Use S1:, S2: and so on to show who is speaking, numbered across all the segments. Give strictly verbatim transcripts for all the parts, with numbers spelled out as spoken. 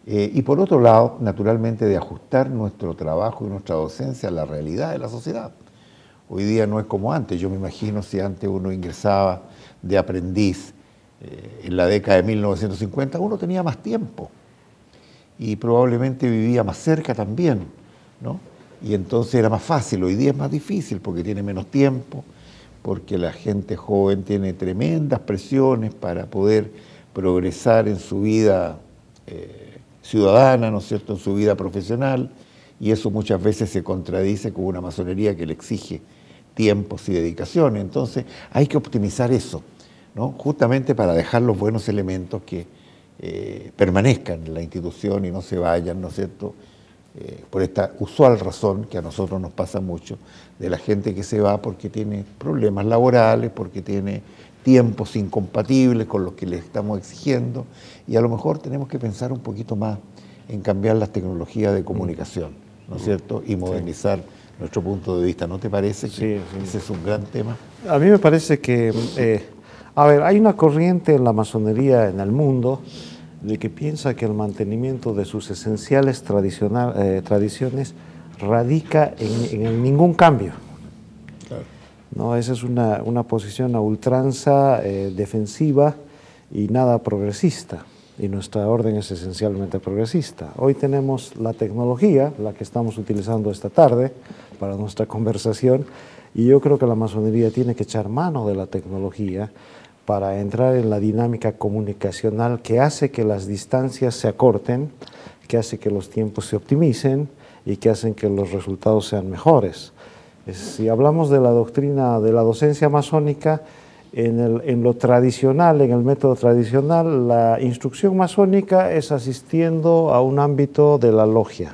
S1: Eh, y por otro lado, naturalmente, de ajustar nuestro trabajo y nuestra docencia a la realidad de la sociedad. Hoy día no es como antes. Yo me imagino si antes uno ingresaba de aprendiz eh, en la década de mil novecientos cincuenta, uno tenía más tiempo y probablemente vivía más cerca también, ¿no? Y entonces era más fácil. Hoy día es más difícil porque tiene menos tiempo, porque la gente joven tiene tremendas presiones para poder progresar en su vida eh, ciudadana, ¿no es cierto?, en su vida profesional, y eso muchas veces se contradice con una masonería que le exige tiempos y dedicaciones. Entonces hay que optimizar eso, ¿no?, justamente para dejar los buenos elementos que eh, permanezcan en la institución y no se vayan, ¿no es cierto?, eh, por esta usual razón que a nosotros nos pasa mucho, de la gente que se va porque tiene problemas laborales, porque tiene tiempos incompatibles con los que le estamos exigiendo, y a lo mejor tenemos que pensar un poquito más en cambiar las tecnologías de comunicación, ¿no es cierto?, y modernizar sí. nuestro punto de vista. ¿No te parece que sí, sí. ese es un gran tema?
S2: A mí me parece que, eh, a ver, hay una corriente en la masonería en el mundo de que piensa que el mantenimiento de sus esenciales tradicional, eh, tradiciones radica en, en ningún cambio. Claro. No, esa es una, una posición a ultranza, eh, defensiva y nada progresista. Y nuestra orden es esencialmente progresista. Hoy tenemos la tecnología, la que estamos utilizando esta tarde para nuestra conversación, y yo creo que la masonería tiene que echar mano de la tecnología para entrar en la dinámica comunicacional que hace que las distancias se acorten, que hace que los tiempos se optimicen y que hacen que los resultados sean mejores. Si hablamos de la doctrina de la docencia masónica, en, el, en lo tradicional, en el método tradicional, la instrucción masónica es asistiendo a un ámbito de la logia.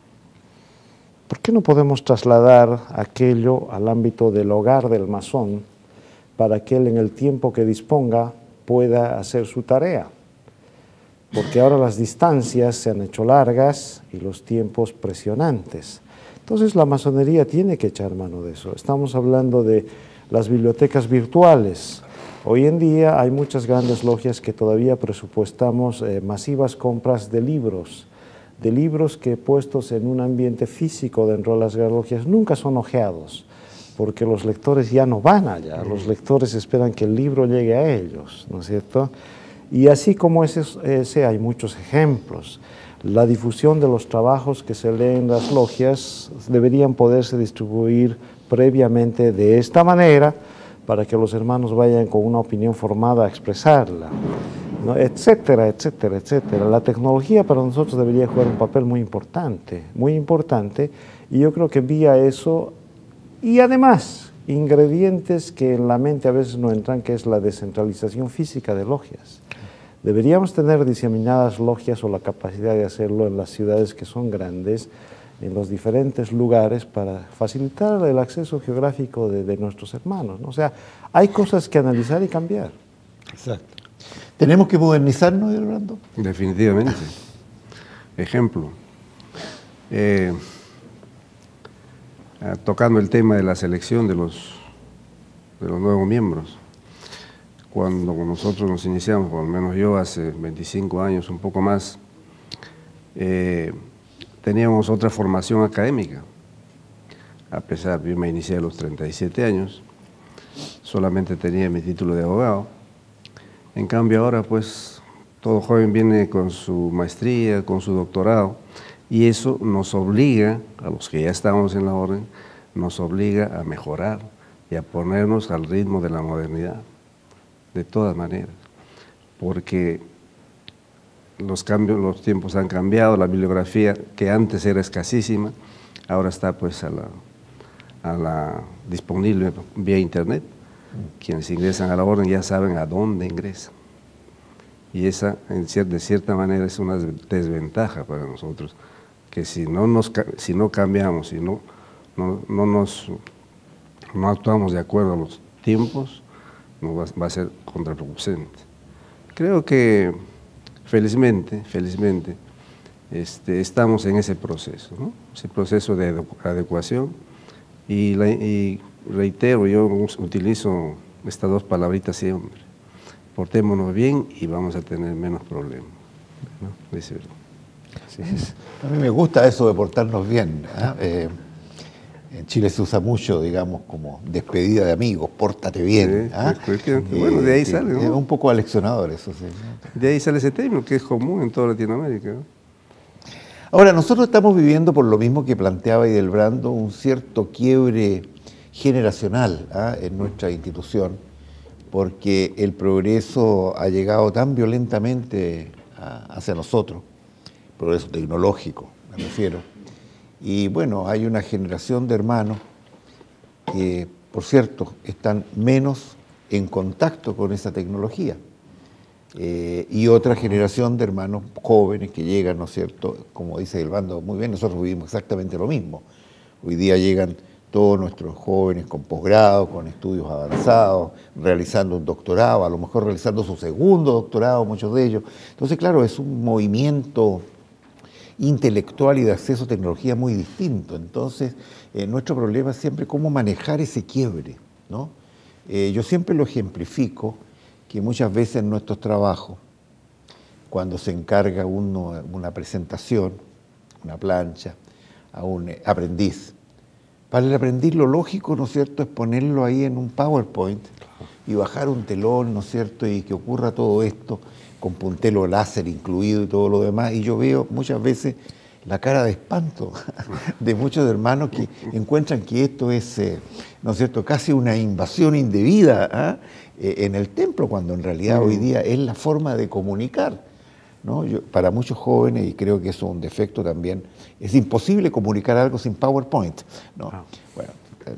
S2: ¿Por qué no podemos trasladar aquello al ámbito del hogar del masón para que él en el tiempo que disponga pueda hacer su tarea? Porque ahora las distancias se han hecho largas y los tiempos presionantes. Entonces la masonería tiene que echar mano de eso. Estamos hablando de las bibliotecas virtuales. Hoy en día hay muchas grandes logias que todavía presupuestamos eh, masivas compras de libros, de libros que puestos en un ambiente físico dentro de las logias nunca son hojeados, porque los lectores ya no van allá, los lectores esperan que el libro llegue a ellos, ¿no es cierto? Y así como ese, ese hay muchos ejemplos. La difusión de los trabajos que se leen en las logias deberían poderse distribuir previamente de esta manera para que los hermanos vayan con una opinión formada a expresarla, ¿no? etcétera, etcétera, etcétera. La tecnología para nosotros debería jugar un papel muy importante, muy importante, y yo creo que vía eso, y además ingredientes que en la mente a veces no entran, que es la descentralización física de logias. Deberíamos tener diseminadas logias o la capacidad de hacerlo en las ciudades que son grandes, en los diferentes lugares, para facilitar el acceso geográfico de, de nuestros hermanos, ¿no? O sea, hay cosas que analizar y cambiar.
S1: Exacto. ¿Tenemos que modernizarnos, Orlando?
S3: Definitivamente. Ejemplo, eh, tocando el tema de la selección de los, de los nuevos miembros. Cuando nosotros nos iniciamos, por lo menos yo hace veinticinco años, un poco más, eh, teníamos otra formación académica. A pesar, yo me inicié a los treinta y siete años, solamente tenía mi título de abogado. En cambio ahora, pues, todo joven viene con su maestría, con su doctorado, y eso nos obliga, a los que ya estamos en la orden, nos obliga a mejorar y a ponernos al ritmo de la modernidad. De todas maneras, porque los cambios, los tiempos han cambiado, la bibliografía que antes era escasísima, ahora está pues a la, a la disponible vía internet. Quienes ingresan a la orden ya saben a dónde ingresan. Y esa, en cier, de cierta manera, es una desventaja para nosotros, que si no, nos, si no cambiamos, si no, no, no, nos, no actuamos de acuerdo a los tiempos, no va, va a ser contraproducente. Creo que felizmente, felizmente, este, estamos en ese proceso, ¿no? Ese proceso de adecuación, y, la, y reitero, yo utilizo estas dos palabritas siempre: portémonos bien y vamos a tener menos problemas, ¿no? Es verdad.
S2: Así es.
S1: A mí me gusta eso de portarnos bien. ¿eh? Eh, en Chile se usa mucho, digamos, como despedida de amigos, pórtate bien.
S3: Sí,
S1: ¿ah?
S3: pues, que, bueno, de ahí
S1: Eh,
S3: sale, ¿no?
S1: Es un poco aleccionador eso, sí.
S3: De ahí sale ese término que es común en toda Latinoamérica, ¿no?
S1: Ahora, nosotros estamos viviendo, por lo mismo que planteaba Idelbrando, un cierto quiebre generacional ¿ah? en nuestra institución, porque el progreso ha llegado tan violentamente a- hacia nosotros, progreso tecnológico, me refiero. Y bueno, hay una generación de hermanos que, por cierto, están menos en contacto con esa tecnología. Eh, y otra generación de hermanos jóvenes que llegan, ¿no es cierto? Como dice Idelbrando muy bien, nosotros vivimos exactamente lo mismo. Hoy día llegan todos nuestros jóvenes con posgrado, con estudios avanzados, realizando un doctorado, a lo mejor realizando su segundo doctorado, muchos de ellos. Entonces, claro, es un movimiento intelectual y de acceso a tecnología muy distinto. Entonces, eh, nuestro problema es siempre cómo manejar ese quiebre, ¿no? Eh, yo siempre lo ejemplifico, que muchas veces en nuestros trabajos, cuando se encarga uno una presentación, una plancha, a un aprendiz, para el aprendiz lo lógico, ¿no es cierto?, es ponerlo ahí en un PowerPoint y bajar un telón, ¿no es cierto?, y que ocurra todo esto con puntero láser incluido y todo lo demás. Y yo veo muchas veces la cara de espanto de muchos hermanos que encuentran que esto es, eh, ¿no es cierto?, casi una invasión indebida ¿ah? eh, en el templo, cuando en realidad hoy día es la forma de comunicar, ¿no? Yo, para muchos jóvenes, y creo que eso es un defecto también, es imposible comunicar algo sin PowerPoint, ¿no? Ah. Bueno,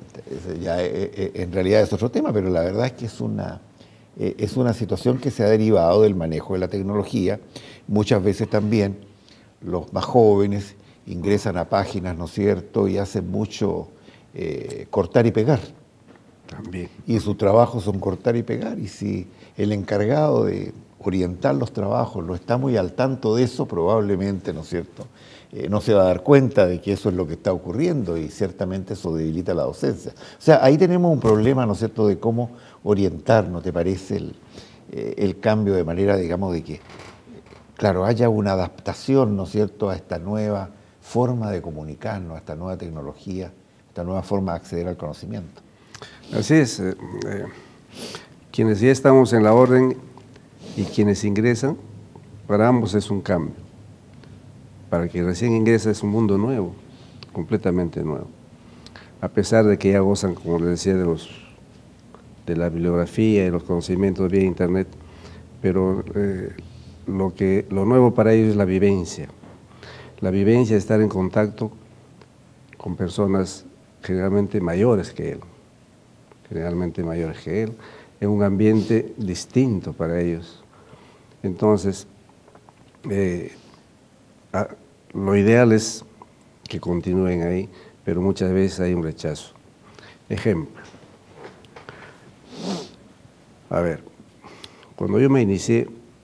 S1: ya eh, en realidad es otro tema, pero la verdad es que es una, eh, es una situación que se ha derivado del manejo de la tecnología. Muchas veces también los más jóvenes ingresan a páginas, ¿no es cierto?, y hacen mucho eh, cortar y pegar.
S3: También.
S1: Y su trabajo son cortar y pegar, y si el encargado de orientar los trabajos no está muy al tanto de eso, probablemente, ¿no es cierto?, eh, no se va a dar cuenta de que eso es lo que está ocurriendo, y ciertamente eso debilita la docencia. O sea, ahí tenemos un problema, ¿no es cierto?, de cómo orientar, ¿no te parece?, el, eh, el cambio de manera, digamos, de que, claro, haya una adaptación, ¿no es cierto?, a esta nueva forma de comunicarnos, a esta nueva tecnología, a esta nueva forma de acceder al conocimiento.
S3: Así es. Eh, eh, quienes ya estamos en la orden y quienes ingresan, para ambos es un cambio. Para quien recién ingresa es un mundo nuevo, completamente nuevo. A pesar de que ya gozan, como les decía, de, los, de la bibliografía y los conocimientos vía internet, pero eh, lo, que, lo nuevo para ellos es la vivencia. La vivencia es estar en contacto con personas generalmente mayores que él, generalmente mayores que él, en un ambiente distinto para ellos. Entonces, eh, a, lo ideal es que continúen ahí, pero muchas veces hay un rechazo. Ejemplo. A ver, cuando yo me inicié,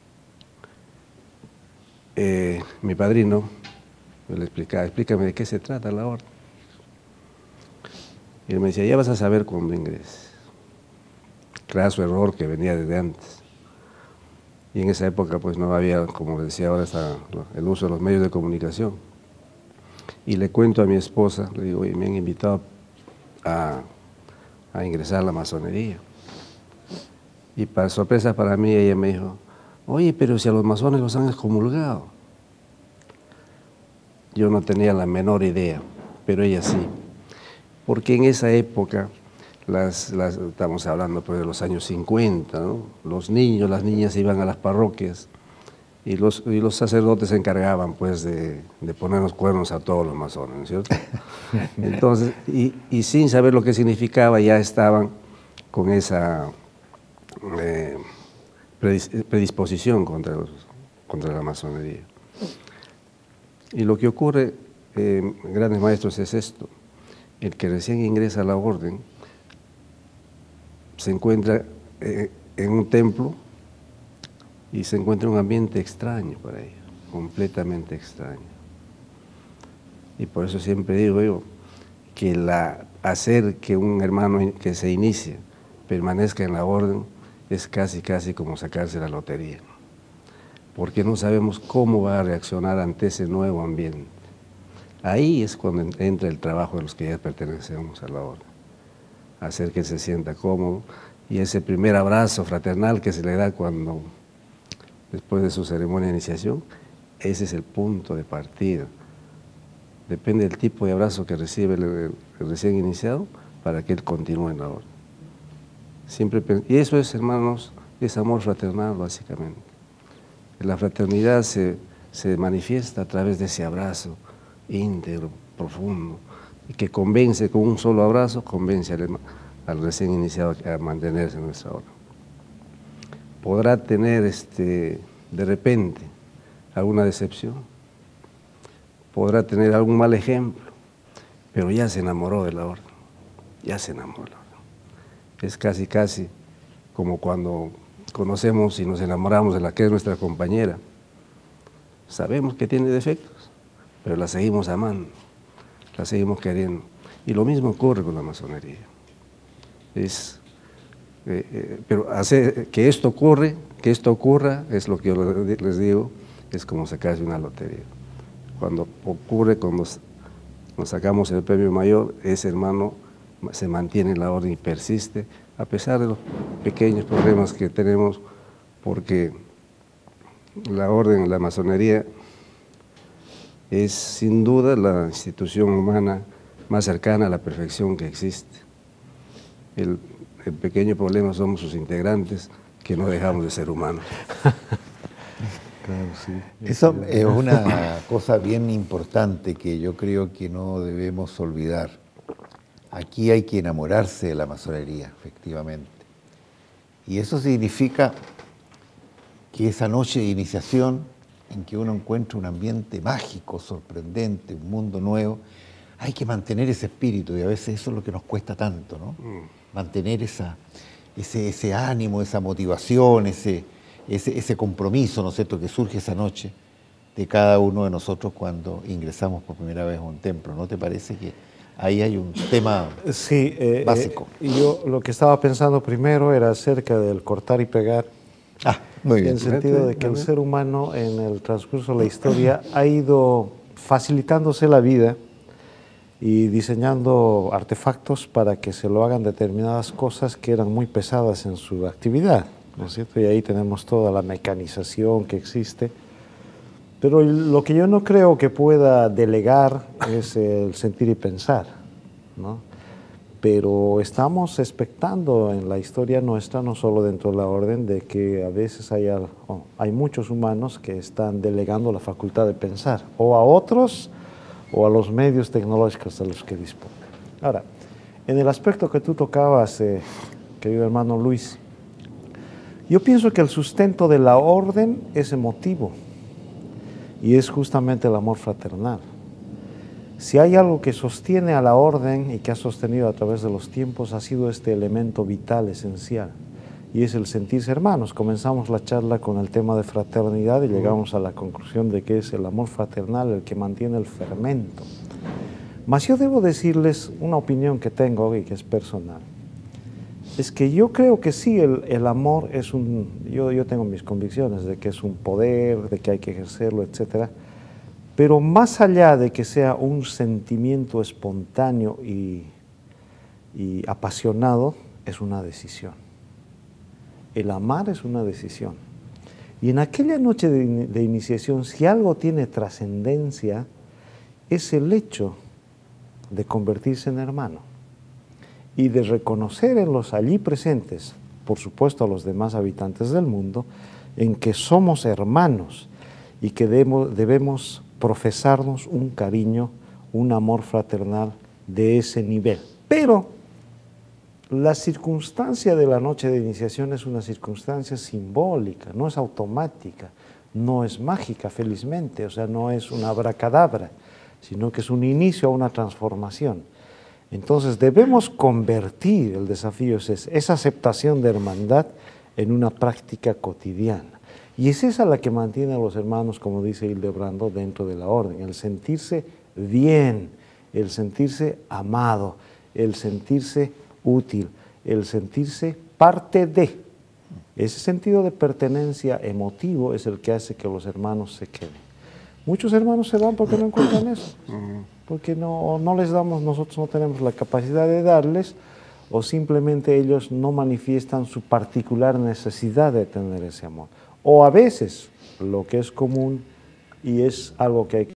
S3: eh, mi padrino me le explicaba, explícame de qué se trata la orden. Y él me decía, ya vas a saber cuando ingreses. Craso error que venía desde antes. Y en esa época pues no había, como decía ahora, está el uso de los medios de comunicación. Y le cuento a mi esposa, le digo, oye, me han invitado a, a ingresar a la masonería. Y para sorpresa para mí, ella me dijo, oye, pero si a los masones los han excomulgado. Yo no tenía la menor idea, pero ella sí. Porque en esa época, las, las, estamos hablando pues de los años cincuenta, ¿no? Los niños, las niñas iban a las parroquias y los, y los sacerdotes se encargaban pues de, de poner los cuernos a todos los masones, ¿no es cierto? Entonces, y, y sin saber lo que significaba, ya estaban con esa eh, predisposición contra, los, contra la masonería. Y lo que ocurre, eh, grandes maestros, es esto. El que recién ingresa a la orden se encuentra eh, en un templo y se encuentra en un ambiente extraño para ellos, completamente extraño. Y por eso siempre digo yo que la, hacer que un hermano que se inicie permanezca en la orden es casi, casi como sacarse la lotería. porque no sabemos cómo va a reaccionar ante ese nuevo ambiente. Ahí es cuando entra el trabajo de los que ya pertenecemos a la orden, hacer que se sienta cómodo, y ese primer abrazo fraternal que se le da cuando, después de su ceremonia de iniciación, ese es el punto de partida. Depende del tipo de abrazo que recibe el, el recién iniciado para que él continúe en la orden. Siempre, y eso es, hermanos, es amor fraternal básicamente. La fraternidad se, se manifiesta a través de ese abrazo íntegro, profundo, y que convence, con un solo abrazo, convence al, al recién iniciado a mantenerse en nuestra orden. Podrá tener este, de repente alguna decepción, podrá tener algún mal ejemplo, pero ya se enamoró de la orden, ya se enamoró de la orden. Es casi, casi como cuando conocemos y nos enamoramos de la que es nuestra compañera. Sabemos que tiene defectos, pero la seguimos amando, la seguimos queriendo. Y lo mismo ocurre con la masonería. Es, eh, eh, pero hacer que esto ocurre, que esto ocurra, es lo que yo les digo, es como sacarse una lotería. Cuando ocurre, cuando nos sacamos el premio mayor, ese hermano se mantiene en la orden y persiste, a pesar de los pequeños problemas que tenemos, porque la orden, la masonería, es sin duda la institución humana más cercana a la perfección que existe. El, el pequeño problema somos sus integrantes, que no dejamos de ser humanos.
S2: Claro, sí.
S1: Eso es una cosa bien importante que yo creo que no debemos olvidar. Aquí hay que enamorarse de la masonería, efectivamente. Y eso significa que esa noche de iniciación, en que uno encuentra un ambiente mágico, sorprendente, un mundo nuevo, hay que mantener ese espíritu, y a veces eso es lo que nos cuesta tanto, ¿no? Mm. Mantener esa, ese, ese ánimo, esa motivación, ese, ese, ese compromiso, ¿no es cierto?, que surge esa noche de cada uno de nosotros cuando ingresamos por primera vez a un templo. ¿No te parece que ahí hay un tema
S2: sí, eh,
S1: básico?
S2: Eh, yo lo que estaba pensando primero era acerca del cortar y pegar.
S1: Ah, muy bien.
S2: En el sentido de que el ser humano en el transcurso de la historia ha ido facilitándose la vida y diseñando artefactos para que se lo hagan determinadas cosas que eran muy pesadas en su actividad, ¿no es cierto? Y ahí tenemos toda la mecanización que existe. Pero lo que yo no creo que pueda delegar es el sentir y pensar, ¿no? Pero estamos expectando en la historia nuestra, no solo dentro de la orden, de que a veces hay, oh, hay muchos humanos que están delegando la facultad de pensar, o a otros, o a los medios tecnológicos a los que disponen. Ahora, en el aspecto que tú tocabas, eh, querido hermano Luis, yo pienso que el sustento de la orden es emotivo, y es justamente el amor fraternal. Si hay algo que sostiene a la orden y que ha sostenido a través de los tiempos, ha sido este elemento vital, esencial, y es el sentirse hermanos. Comenzamos la charla con el tema de fraternidad y llegamos a la conclusión de que es el amor fraternal el que mantiene el fermento. Mas yo debo decirles una opinión que tengo y que es personal. Es que yo creo que sí, el, el amor es un... Yo, yo tengo mis convicciones de que es un poder, de que hay que ejercerlo, etcétera. Pero más allá de que sea un sentimiento espontáneo y, y apasionado, es una decisión. El amar es una decisión. Y en aquella noche de, de iniciación, si algo tiene trascendencia, es el hecho de convertirse en hermano y de reconocer en los allí presentes, por supuesto a los demás habitantes del mundo, en que somos hermanos y que debemos, debemos profesarnos un cariño, un amor fraternal de ese nivel. Pero la circunstancia de la noche de iniciación es una circunstancia simbólica, no es automática, no es mágica, felizmente, o sea, no es una abracadabra, sino que es un inicio a una transformación. Entonces debemos convertir, el desafío es ese, esa aceptación de hermandad en una práctica cotidiana. Y es esa la que mantiene a los hermanos, como dice Hildebrando, dentro de la orden, el sentirse bien, el sentirse amado, el sentirse útil, el sentirse parte de. Ese sentido de pertenencia emotivo es el que hace que los hermanos se queden. Muchos hermanos se van porque no encuentran eso, porque no, no les damos, nosotros no tenemos la capacidad de darles, o simplemente ellos no manifiestan su particular necesidad de tener ese amor. O a veces, lo que es común y es algo que hay que